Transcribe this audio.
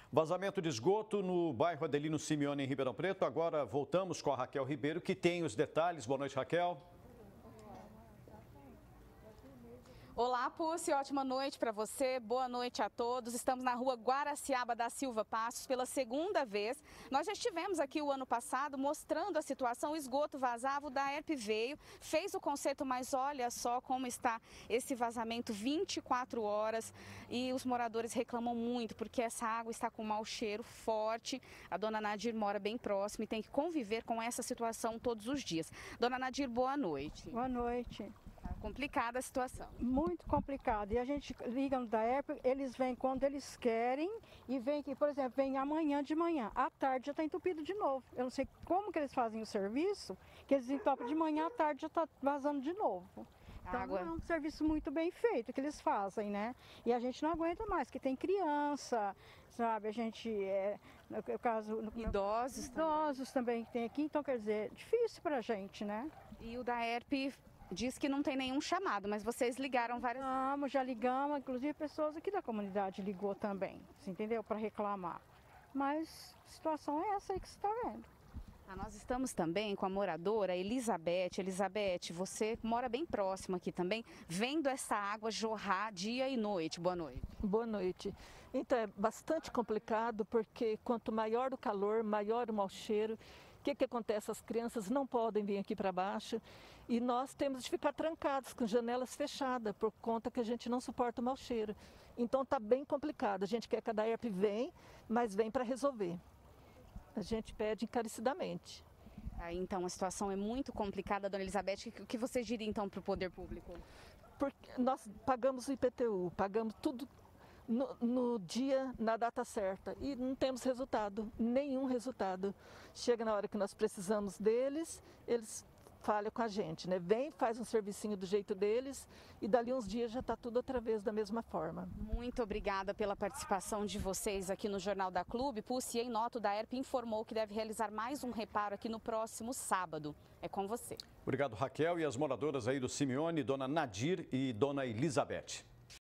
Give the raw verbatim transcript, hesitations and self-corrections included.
Vazamento de esgoto no bairro Adelino Simeone, em Ribeirão Preto. Agora voltamos com a Raquel Ribeiro, que tem os detalhes. Boa noite, Raquel. Olá, Pussi, ótima noite para você, boa noite a todos. Estamos na rua Guaraciaba da Silva Passos pela segunda vez. Nós já estivemos aqui o ano passado mostrando a situação, o esgoto vazava, o DAERP veio, fez o conserto, mas olha só como está esse vazamento vinte e quatro horas e os moradores reclamam muito porque essa água está com um mau cheiro forte. A dona Nadir mora bem próxima e tem que conviver com essa situação todos os dias. Dona Nadir, boa noite. Boa noite. Complicada a situação. Muito complicado. E a gente liga no DAERP, eles vêm quando eles querem e vem aqui, por exemplo, vem amanhã de manhã. À tarde já está entupido de novo. Eu não sei como que eles fazem o serviço, que eles entopem de manhã, à tarde já está vazando de novo. Então Água. é um serviço muito bem feito que eles fazem, né? E a gente não aguenta mais, que tem criança, sabe? A gente, é, no caso... No, idosos Idosos também. também que tem aqui, então quer dizer, difícil para a gente, né? E o DAERP diz que não tem nenhum chamado, mas vocês ligaram várias vezes. Ligamos, já ligamos, inclusive pessoas aqui da comunidade ligou também, você entendeu? Para reclamar. Mas a situação é essa aí que você está vendo. Ah, nós estamos também com a moradora Elizabeth. Elizabeth, você mora bem próximo aqui também, vendo essa água jorrar dia e noite. Boa noite. Boa noite. Então é bastante complicado porque quanto maior o calor, maior o mau cheiro. O que, que acontece? As crianças não podem vir aqui para baixo e nós temos de ficar trancados, com janelas fechadas, por conta que a gente não suporta o mau cheiro. Então está bem complicado. A gente quer que a DAERP venha, mas vem para resolver. A gente pede encarecidamente. Ah, então a situação é muito complicada, dona Elizabeth. O que você diria então para o poder público? Porque nós pagamos o I P T U, pagamos tudo No, no dia, na data certa, e não temos resultado, nenhum resultado. Chega na hora que nós precisamos deles, eles falham com a gente, né? Vem, faz um servicinho do jeito deles e dali uns dias já está tudo outra vez da mesma forma. Muito obrigada pela participação de vocês aqui no Jornal da Clube. Pussi, em nota, o DAERP informou que deve realizar mais um reparo aqui no próximo sábado. É com você. Obrigado, Raquel. E as moradoras aí do Simeone, dona Nadir e dona Elizabeth.